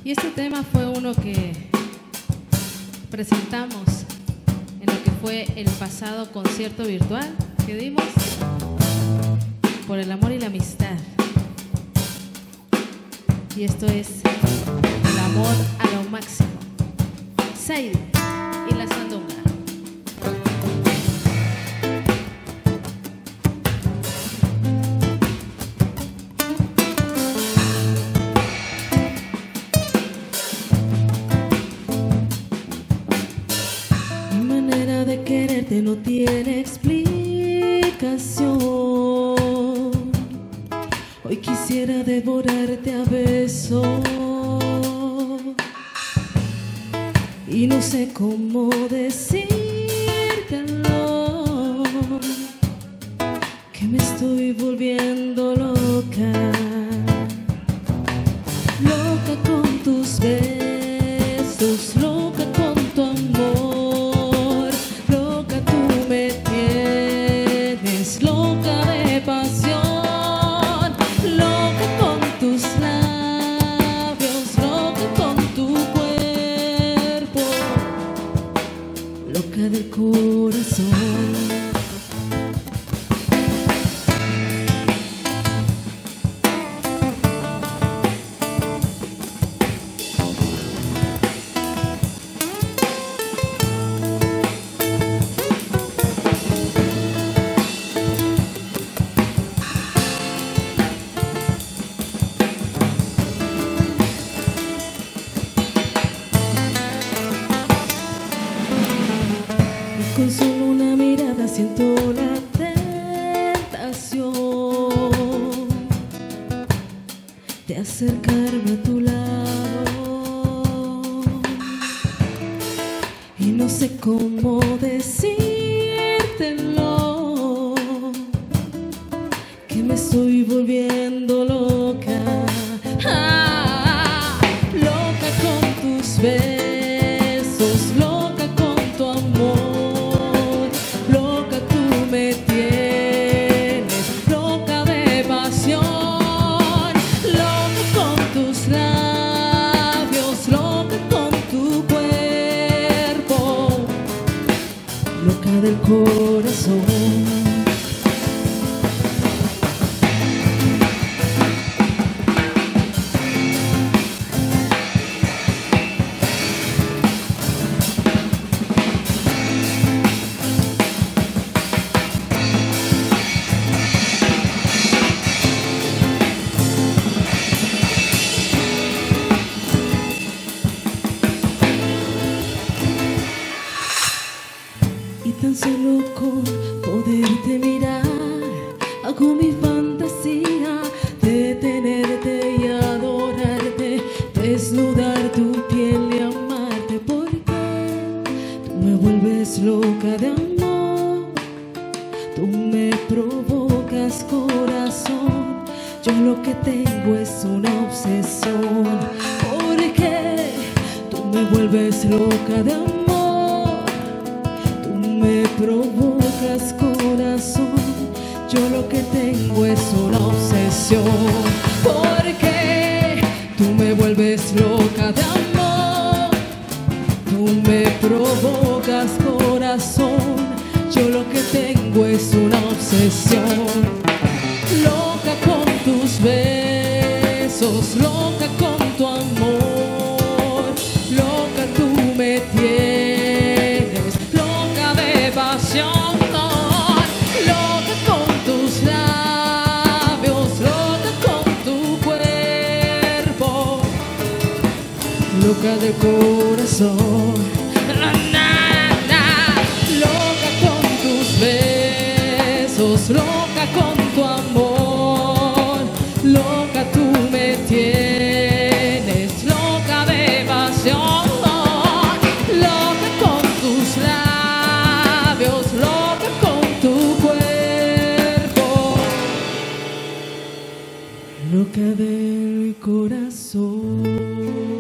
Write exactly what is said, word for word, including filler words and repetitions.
Y este tema fue uno que presentamos en lo que fue el pasado concierto virtual que dimos por el amor y la amistad. Y esto es el amor a lo máximo. Said y la Sandunga. Mi manera de quererte no tiene explicación. Hoy quisiera devorarte a besos y no sé cómo decírtelo, que me estoy volviendo loca, loca con tus besos, loca con tu amor, loca tú me tienes, loca de pasión, loca con tus labios, loca con tu cuerpo, loca del corazón. Con solo una mirada siento la tentación de acercarme a tu lado y no sé cómo decírtelo, que me estoy volviendo loca, ah, loca con tus besos, loca con tu amor. Loca del corazón. Y tan solo con poderte mirar, hago mi fantasía de tenerte y adorarte, desnudar tu piel y amarte, porque tú me vuelves loca de amor, tú me provocas corazón, yo lo que tengo es una obsesión, porque tú me vuelves loca de amor, me provocas corazón, yo lo que tengo es una obsesión, porque tú me vuelves loca de amor, tú me provocas corazón, yo lo que tengo es una obsesión, loca con tus besos, loca con tu amor, loca tú me tienes, pasión, loca con tus labios, loca con tu cuerpo, loca del corazón, na, na, na. Loca con tus besos, loca con tu amor, loca tú me tienes, loca de pasión, loca con tus labios, loca con tu cuerpo, loca del corazón.